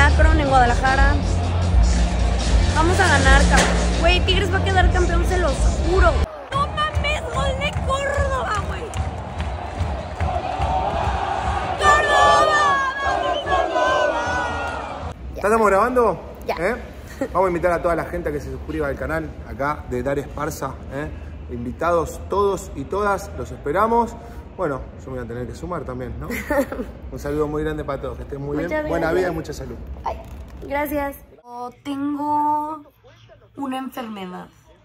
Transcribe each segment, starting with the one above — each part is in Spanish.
Akron, en Guadalajara. Vamos a ganar, cabrón. Güey, Tigres va a quedar campeón, se los juro. ¡No mames! ¡Gol de Córdoba, güey! ¡Córdoba! ¡Vamos, Córdoba! ¿Estamos grabando? Ya. Vamos a invitar a toda la gente a que se suscriba al canal acá de Dar Esparza. Invitados todos y todas, los esperamos. Bueno, yo me voy a tener que sumar también, ¿no? Un saludo muy grande para todos, que estén muy bien. Buena vida y mucha salud. Ay, gracias. Tengo una enfermedad.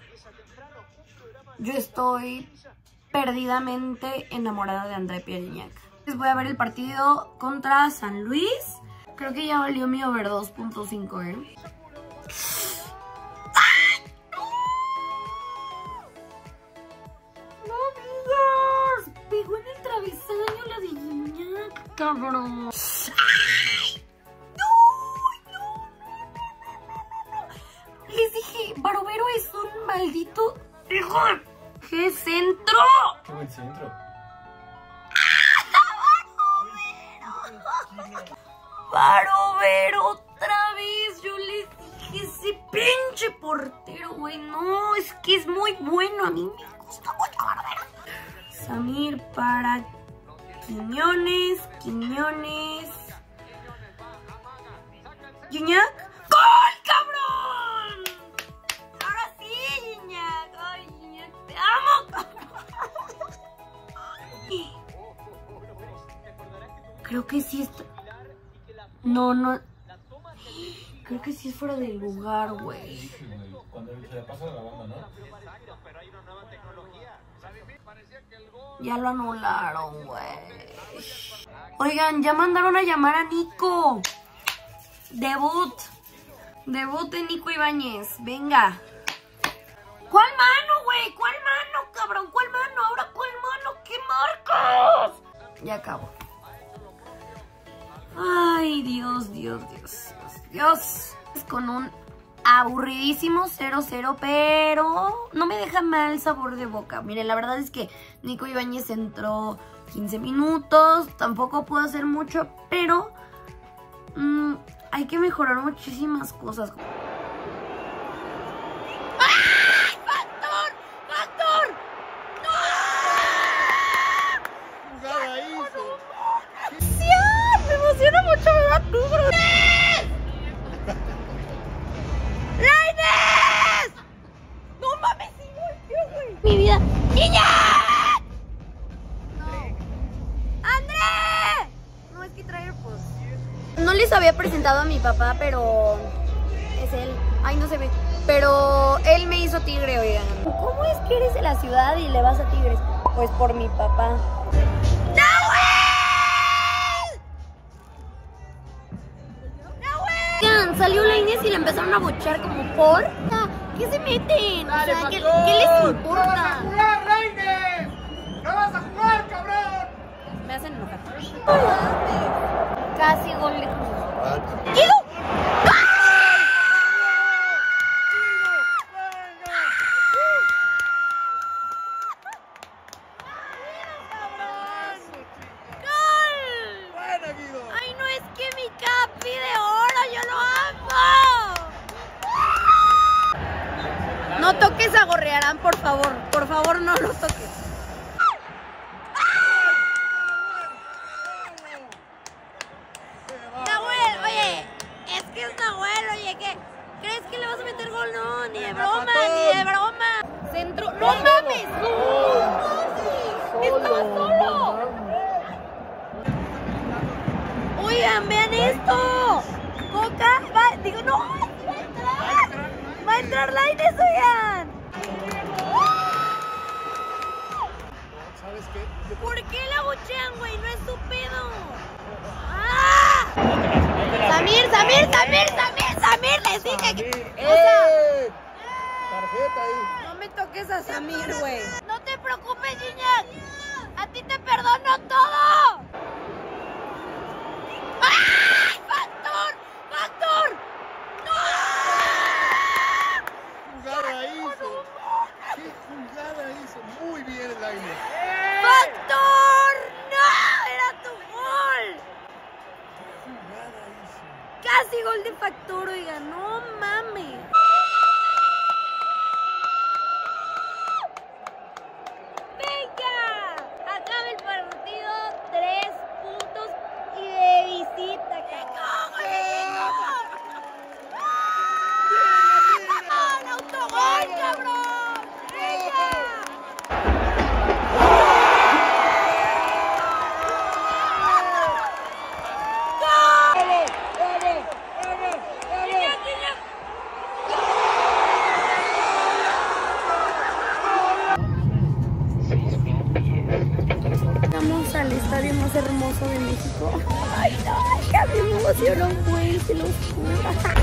Yo estoy perdidamente enamorada de André Pierre Gignac. Voy a ver el partido contra San Luis. Creo que ya valió mi over 2.5, ¡No digas! Pegó en el travesaño la de Gignac, cabrón. Les dije, Barovero es un maldito hijo de... ¡Qué centro! ¡Qué buen centro! Barovero otra vez. Yo les dije, ese pinche portero, güey. No, es que es muy bueno. A mí me gusta mucho Barovero. Samir para Quiñones. Gignac. ¡Gol, cabrón! Ahora sí, Gignac. Ay, Gignac, te amo, cabrón. Creo que sí está... No. Creo que sí es fuera de lugar, güey. Cuando se le pasa la banda, ¿no? Ya lo anularon, güey. Oigan, ya mandaron a llamar a Nico. Debut de Nico Ibáñez. Venga. ¿Cuál mano, güey? ¿Cuál mano, cabrón? ¿Cuál mano? ¿Ahora cuál mano? ¿Qué marcas? Ya acabo. Ay, Dios. Con un aburridísimo 0-0, pero no me deja mal sabor de boca. Miren, la verdad es que Nico Ibáñez entró 15 minutos. Tampoco puedo hacer mucho, pero hay que mejorar muchísimas cosas. ¡Ay, ¡Factor! ¡No! ¡Jugada hizo! Me emociona mucho ver a Tigres. ¡Lainez! ¡No mames, sí volteó, güey! ¡Mi vida! ¡Gignac! ¡No! ¡André! No, es que trae AirPods. No les había presentado a mi papá, pero... es él. Ay, no se ve. Pero él me hizo tigre, oigan. ¿Cómo es que eres de la ciudad y le vas a Tigres? Pues por mi papá. Salió Lainez y le empezaron a bochar como por... ¿Qué se meten? Dale, o sea, ¿qué Factor, les importa? ¡No vas a jugar, Lainez! ¡No vas a jugar, cabrón! Me hacen enojar. Casi gol de Cruz. ¡Quiero! ¡Ay, no, es que mi Capi de oro! ¡Yo lo amo! No toques a Gorrearán, por favor. Por favor, no lo toques. Nahuel, oye, es que es Nahuel, oye, ¿qué? ¿Crees que le vas a meter gol? No, ni de broma, ni de broma. Centro, ¡no mames! ¡No! ¡Estaba solo! Oigan, vean esto. Boca, no, va a entrar Lainez, oigan. ¿Sabes qué? ¿Por qué la buchean, güey? No es su pedo. ¡Ah! Samir, les dije que... Tarjeta ahí. No me toques a Samir, güey. No te preocupes, Gignac. A ti te perdono todo. ¡Ay, Factor! ¡No! ¡Jugada hizo! ¡Qué jugada hizo! Muy bien el Lainez. ¡Factor! ¡No! ¡Era tu gol! ¡Qué jugada hizo! Casi gol de factor, oiga, no mames. ¡Venga! Acaba el partido, 3 puntos y de visita, cabrón. ¡Un autogol, cabrón! ¡Venga! Vamos al estadio más hermoso de México. Ay, no, ya me emocionó, güey, se los juro.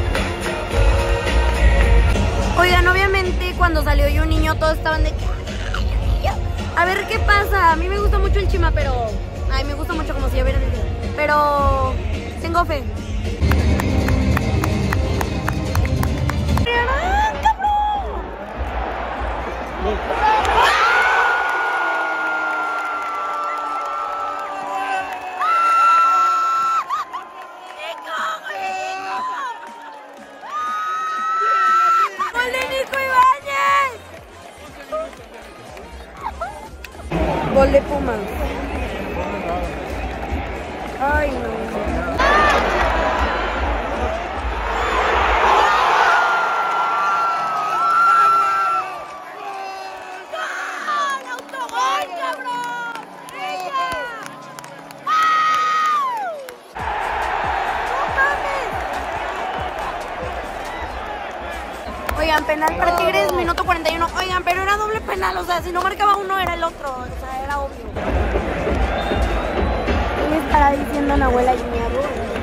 Oigan, obviamente cuando salió Yo Niño todos estaban de que a ver qué pasa. A mí me gusta mucho el Chima, pero ay, me gusta mucho como si ya hubiera dicho. Pero tengo fe. ¡Gol de Nico Ibáñez! Gol de Pumas. Ay, no. Oigan, penal para Tigres, minuto 41. Oigan, pero era doble penal, o sea, si no marcaba uno era el otro, o sea, era obvio. ¿Qué le estará diciendo a Nahuel Aguiñago?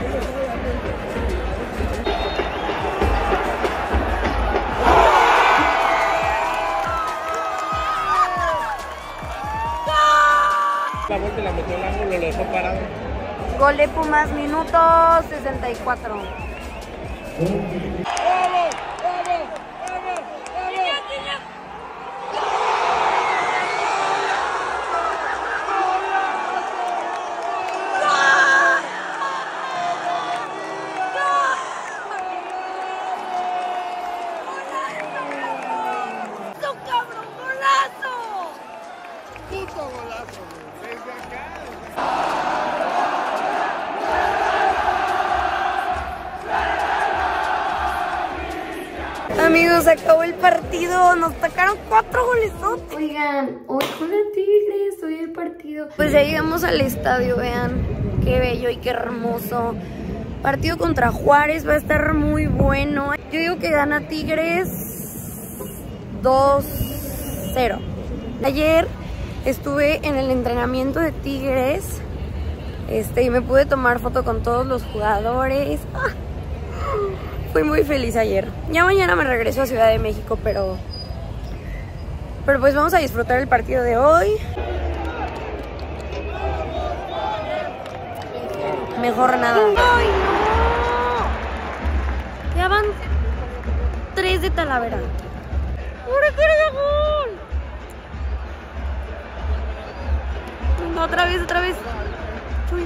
La vuelta y la metió al ángulo, lo dejó parado. Gol de Pumas, minuto 64. Amigos, acabó el partido, nos sacaron 4 golesotes. Oigan, hoy con la Tigres, hoy el partido. Pues ya llegamos al estadio, vean, qué bello y qué hermoso. Partido contra Juárez, va a estar muy bueno. Yo digo que gana Tigres 2-0. Ayer estuve en el entrenamiento de Tigres y me pude tomar foto con todos los jugadores. Fui muy feliz ayer. Ya mañana me regreso a Ciudad de México, pero pues vamos a disfrutar el partido de hoy. Mejor nada. ¡Ay, no! Ya van 3 de Talavera. ¡Ahora quiero de gol! No, otra vez. Chuy.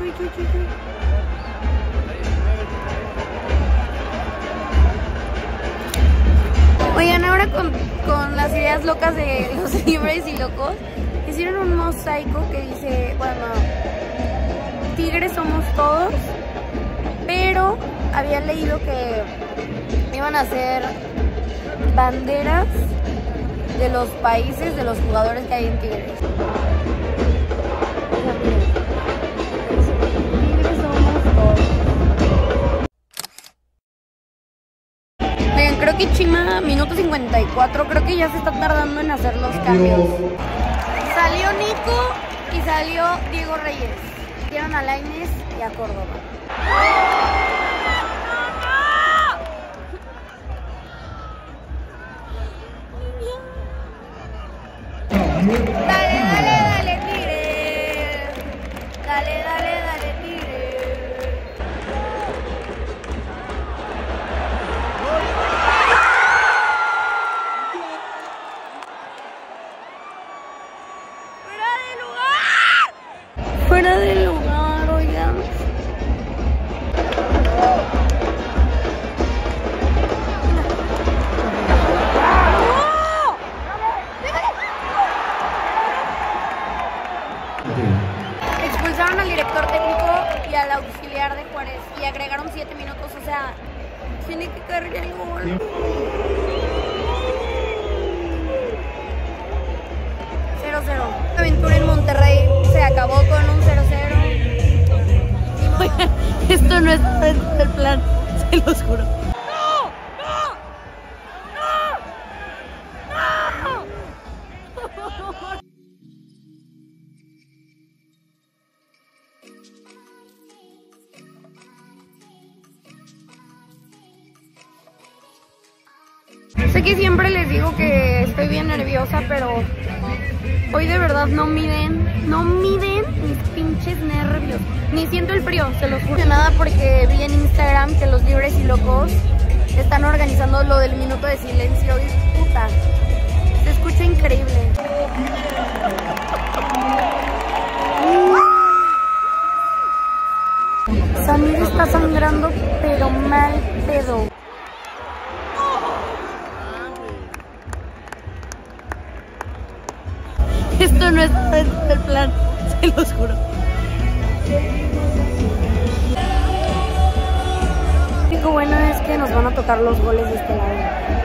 Oigan, ahora con las ideas locas de los libres y locos, hicieron un mosaico que dice, bueno, Tigres somos todos, pero había leído que iban a hacer banderas de los países de los jugadores que hay en Tigres. Tigres somos todos. Oigan, creo que Chima, minuto 54, creo que ya se está tardando en hacer los cambios. Salió Nico y salió Diego Reyes. Dieron a Lainez y a Córdoba. Dale, Tigres. Dale, Tigres. ¡Fuera de lugar! Oigan. auxiliar de Juárez y agregaron 7 minutos, o sea, tiene que cargar el gol. Sí. 0-0. La aventura en Monterrey se acabó con un 0-0. Oigan, esto no está dentro del plan, se los juro. Sé que siempre les digo que estoy bien nerviosa, pero hoy de verdad no miden mis pinches nervios. Ni siento el frío, se los juro. Nada, porque vi en Instagram que los Libres y Locos están organizando lo del minuto de silencio y puta, se escucha increíble. Samir está sangrando, pero mal pedo. Esto no está dentro del plan, se los juro. Lo único bueno es que nos van a tocar los goles de este lado.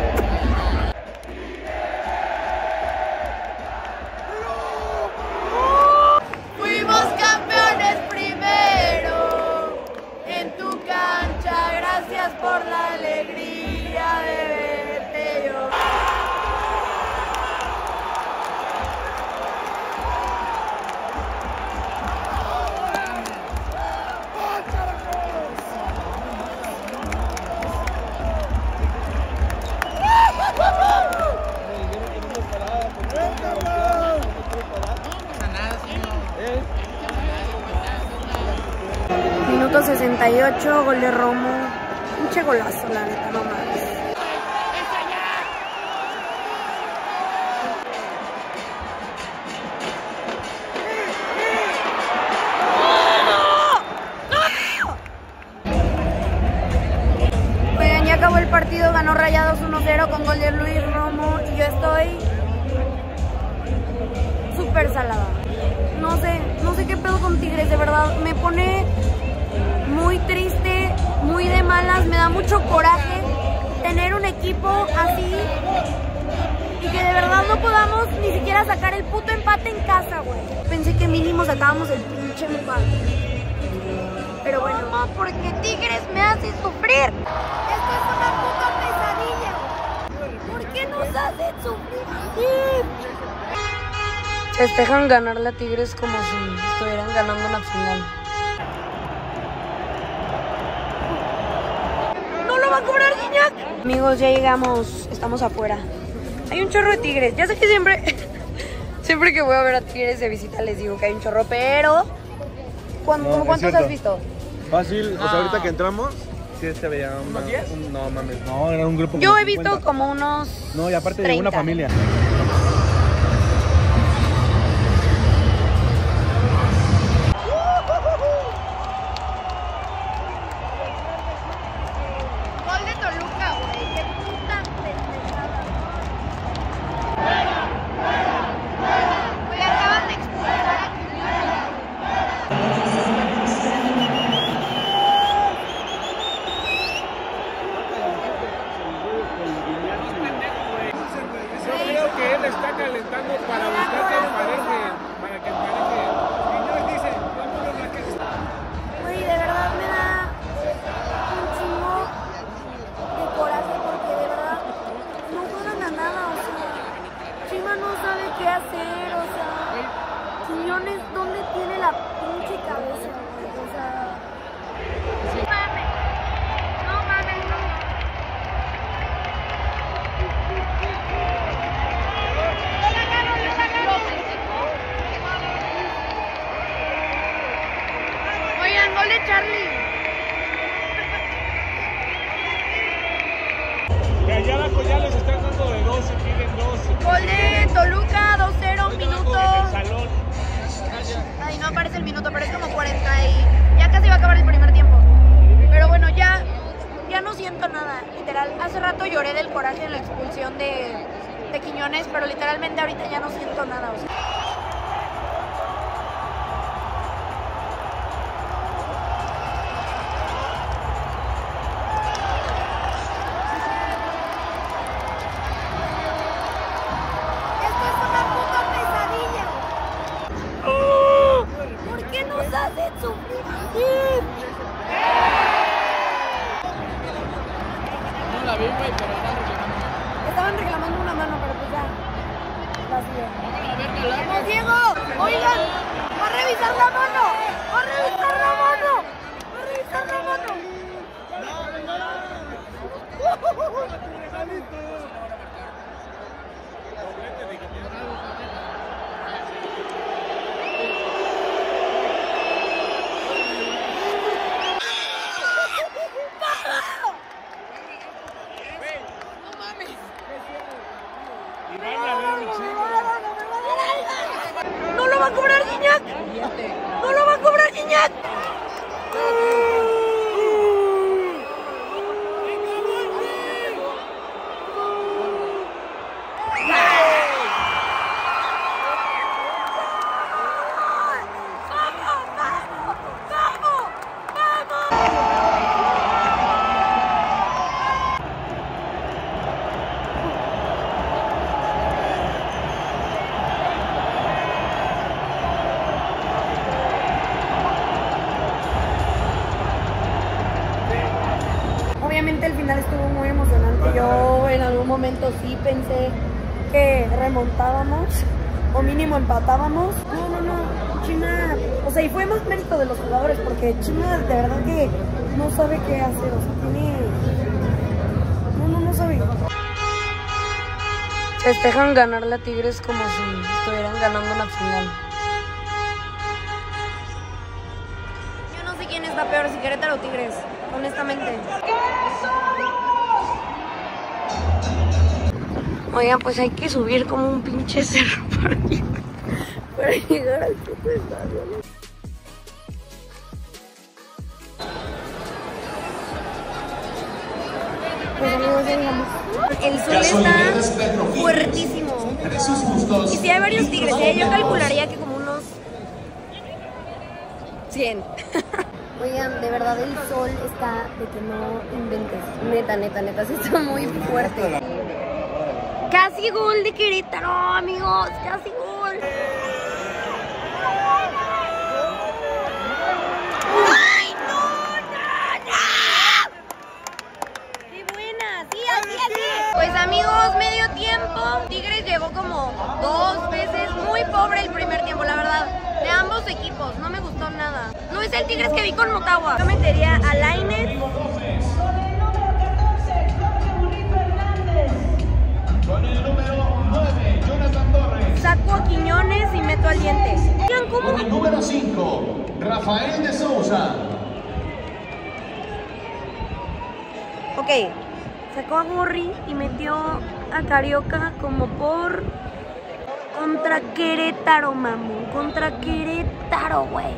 Fuimos campeones primero en tu cancha, gracias por la alegría de verte yo. Minuto 68, gol de Romo. Pinche golazo, la neta, no mames. Oigan, ya acabó el partido, ganó Rayados 1-0 con gol de Luis Romo y yo estoy súper salada. No sé qué pedo con Tigres, de verdad, me pone muy triste, muy de malas, me da mucho coraje tener un equipo así y que de verdad no podamos ni siquiera sacar el puto empate en casa, güey. Pensé que mínimo sacábamos el pinche empate, pero bueno, no, porque Tigres me hace sufrir. Esto es una puta pesadilla. ¿Por qué nos hacen sufrir así? Festejan ganarle a Tigres como si estuvieran ganando una final. ¡No lo va a cobrar Guiñac! Amigos, ya llegamos, estamos afuera. Hay un chorro de tigres. Ya sé que siempre que voy a ver a Tigres de visita les digo que hay un chorro, pero ¿cuántos has visto? Fácil, o sea, ahorita que entramos, sí veía no mames, no, era un grupo. Yo he visto 50. Como unos No, y aparte 30. de una familia. ¿Dónde tiene la pinche cabeza? O sea... No mames. No mames, no. Oigan, gol de Charlie. Que allá abajo ya les están dando de 12, piden 12. Gol de Toluca, 2-0, minuto. Salón. Ay, no aparece el minuto, pero es como 40 y ya casi va a acabar el primer tiempo. Pero bueno, ya no siento nada, literal. Hace rato lloré del coraje en la expulsión de Quiñones, pero literalmente ahorita ya no siento nada. O sea. Estaban reclamando una mano, pero pues ya. ¡Vamos, Diego! ¡Oigan! ¡Va a revisar la mano! ¡Va a revisar la mano! ¡Va a revisar la mano! ¡No lo va a cobrar Gignac! ¡No lo va a cobrar Gignac! Obviamente el final estuvo muy emocionante. Yo en algún momento sí pensé que remontábamos o mínimo empatábamos. No, China, o sea, y fue más mérito de los jugadores porque China de verdad que no sabe qué hacer, o sea, tiene... No sabe. Festejan ganarle a Tigres como si estuvieran ganando una final. Yo no sé quién está peor, si Querétaro o Tigres, honestamente. Oigan, pues hay que subir como un pinche cerro para llegar al puto estadio. Pues amigos, ya llegamos. El sol está fuertísimo. Y si hay varios tigres, yo calcularía que como unos 100. Oigan, de verdad el sol está de que no inventes. Neta, sí está muy fuerte. Casi gol de Querétaro, amigos, casi gol. ¡Ay, no! ¡Qué buena! Sí, así. Pues amigos, medio tiempo. Tigres llegó como 2 veces. Muy pobre el primer tiempo, la verdad. De ambos equipos, no me gustó nada. No es el Tigres que vi con Motagua. Yo metería a Lainez. Con el número 9, Jonathan Torres. Saco a Quiñones y meto al Diente. Vean cómo. Con el número 5, Rafael de Sousa. Ok, sacó a Gorri y metió a Carioca como por... Contra Querétaro, mamón. Contra Querétaro, güey.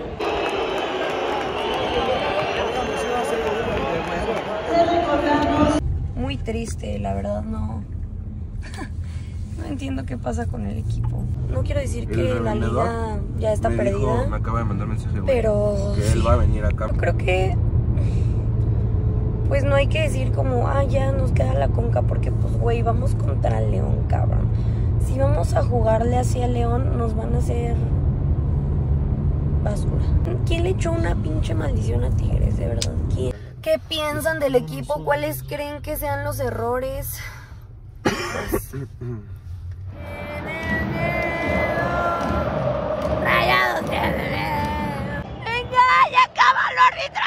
Muy triste, la verdad, no. No entiendo qué pasa con el equipo. No quiero decir que la liga ya está perdida. Me acaba de mandar mensaje, güey, pero que él va a venir acá. Yo creo que pues no hay que decir como, ya nos queda la Conca, porque pues güey, vamos contra León, cabrón. Si vamos a jugarle hacia León, nos van a hacer basura. ¿Quién le echó una pinche maldición a Tigres, de verdad? ¿Quién? ¿Qué piensan del equipo? ¿Cuáles creen que sean los errores? Pues... ¡Rayados! ¡Venga! ¡Ya acaba el árbitro!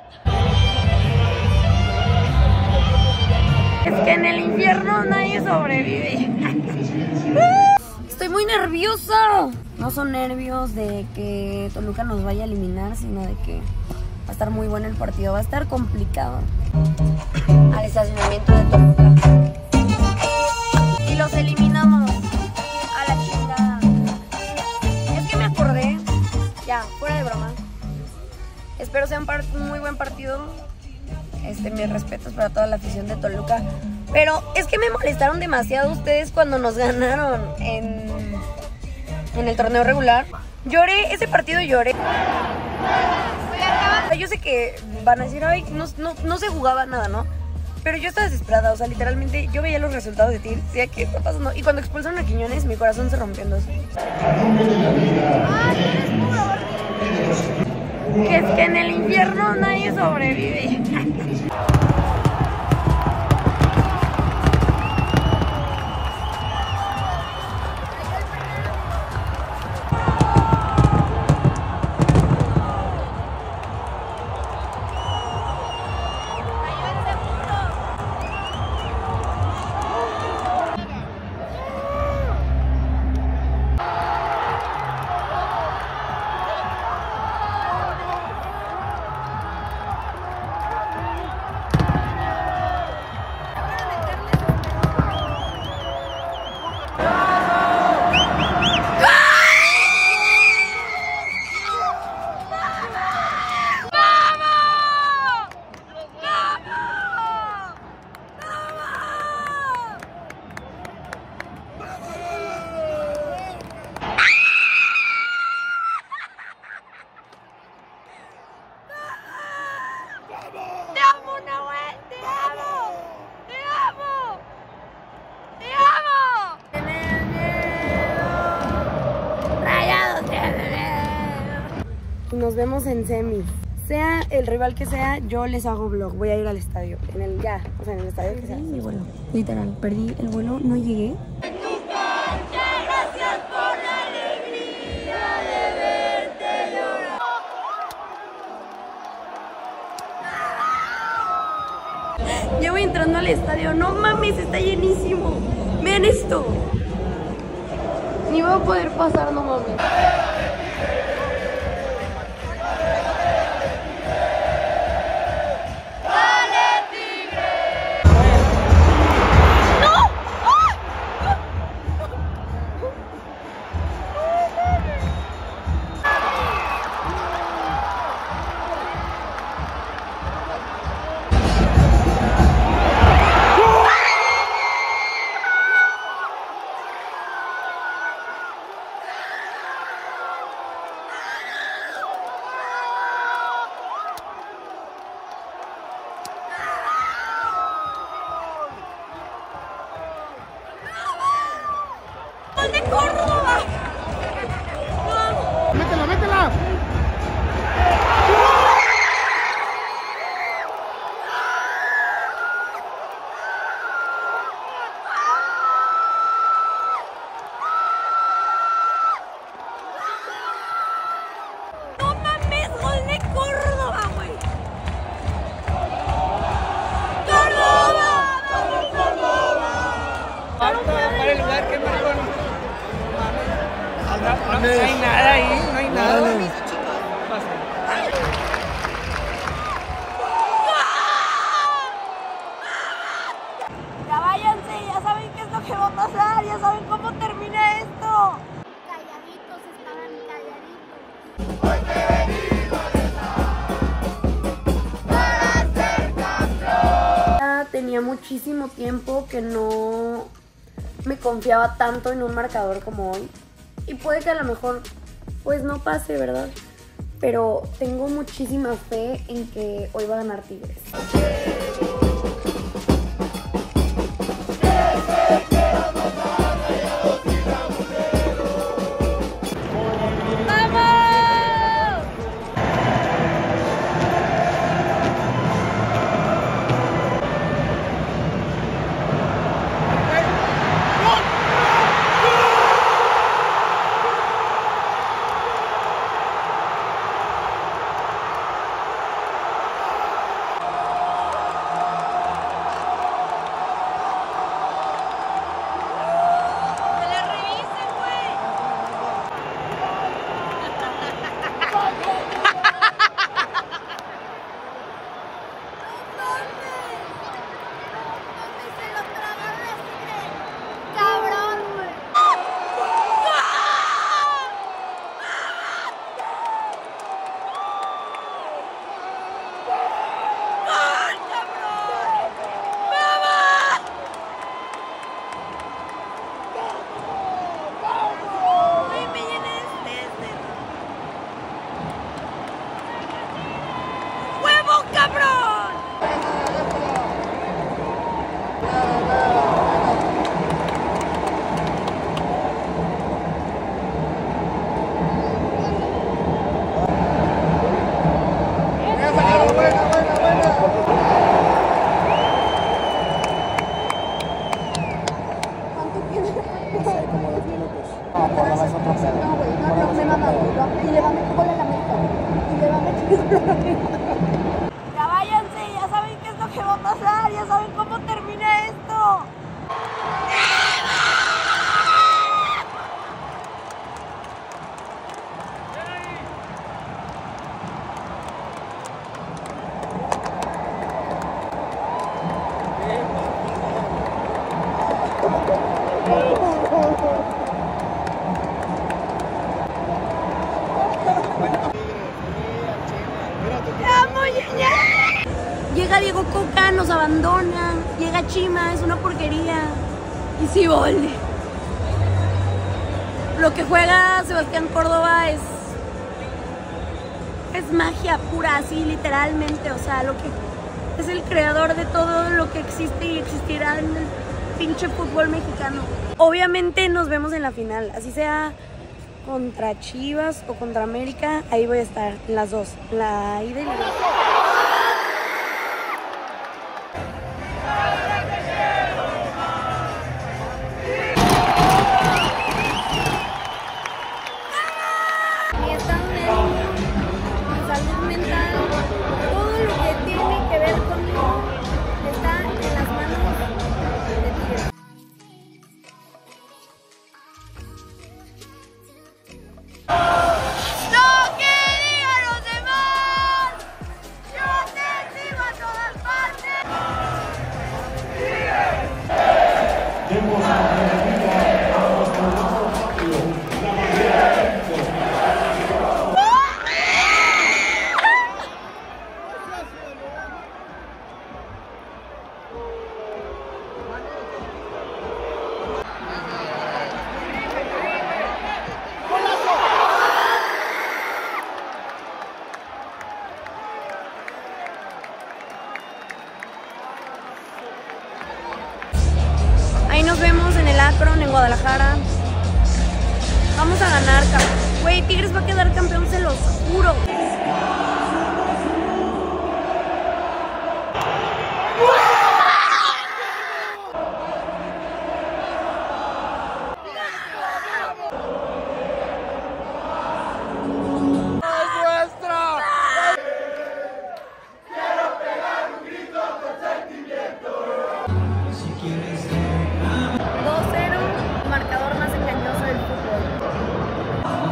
Es que en el infierno nadie sobrevive. Estoy muy nerviosa. No son nervios de que Toluca nos vaya a eliminar, sino de que va a estar muy bueno el partido. Va a estar complicado. Al estacionamiento de Toluca. Y los eliminamos. A la chingada. Es que me acordé. Ya, fuera de broma. Espero sea un muy buen partido. Mis respetos para toda la afición de Toluca. Pero es que me molestaron demasiado ustedes cuando nos ganaron en el torneo regular. Lloré, ese partido lloré. Yo sé que van a decir, ay, no se jugaba nada, ¿no? Pero yo estaba desesperada, o sea, literalmente yo veía los resultados de ti, decía, ¿qué está pasando? Y cuando expulsaron a Quiñones, mi corazón se rompió en dos. Que es que en el infierno nadie sobrevive. nos vemos en semis. Sea el rival que sea, yo les hago vlog. Voy a ir al estadio. En el estadio que sea. Mi vuelo. Literal, perdí el vuelo, no llegué. Gracias por la alegría de verte llorar. Ya voy entrando al estadio. No mames, está llenísimo. Vean esto. Ni voy a poder pasar, no mames. ¡De Córdoba! ¡Métela, métela! ¡No mames! ¡Gol de Córdoba, güey! ¡Córdoba! ¡Vamos, Córdoba! Para el lugar que marcó. No hay nada ahí, no hay nada. Ya váyanse, ya saben qué es lo que va a pasar, ya saben cómo termina esto. Calladitos estaban calladitos. Ya tenía muchísimo tiempo que no me confiaba tanto en un marcador como hoy. Y puede que a lo mejor pues no pase, ¿verdad? Pero tengo muchísima fe en que hoy va a ganar Tigres. Ya váyanse, ya saben qué es lo que va a pasar, ya saben cómo termina esto. Llega Diego Coca, nos abandona. Llega Chima, es una porquería. Y sí, gol. Lo que juega Sebastián Córdoba es magia pura, así literalmente. O sea, lo que es el creador de todo lo que existe y existirá en el pinche fútbol mexicano. Obviamente nos vemos en la final, así sea contra Chivas o contra América, ahí voy a estar, en las dos, la ida y la vuelta. Mi estado de ánimo, mi salud mental, todo lo que tiene que ver conmigo está en las manos de Tigres. Lo que digan los demás, yo te sigo a todas partes. Ahí nos vemos en el Akron, en Guadalajara. Vamos a ganar, güey. Tigres va a quedar campeón, se los juro. Marcador más engañoso del fútbol.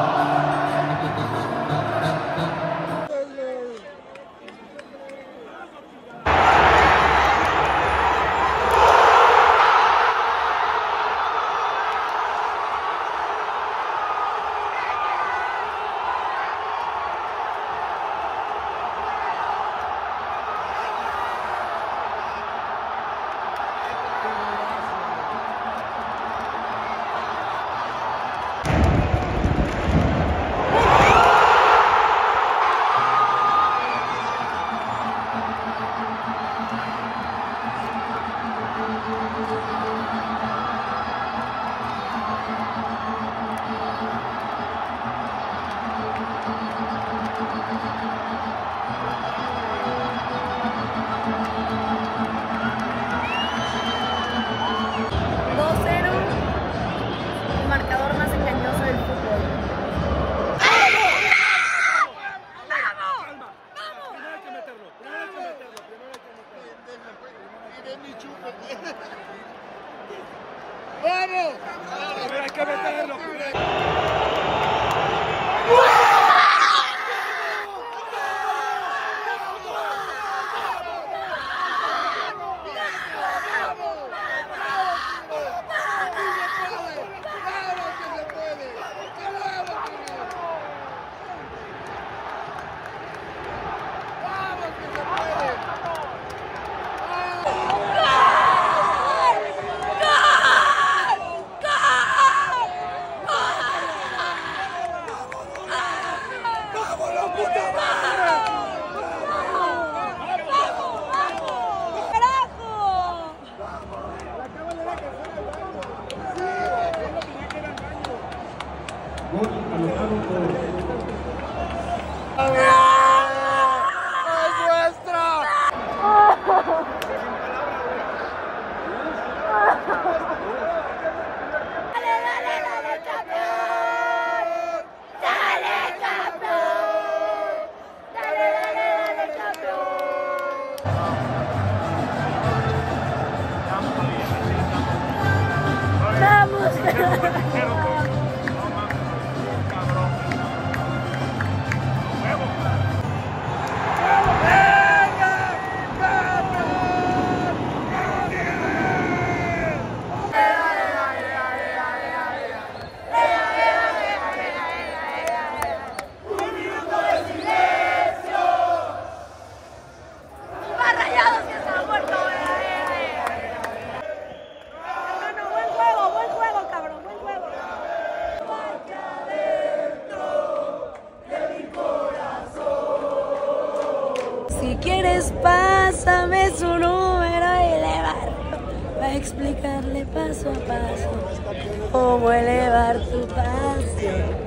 ¡Vamos! Pero hay que meterlo. Si quieres, pásame su número y le para explicarle paso a paso cómo elevar tu pasión.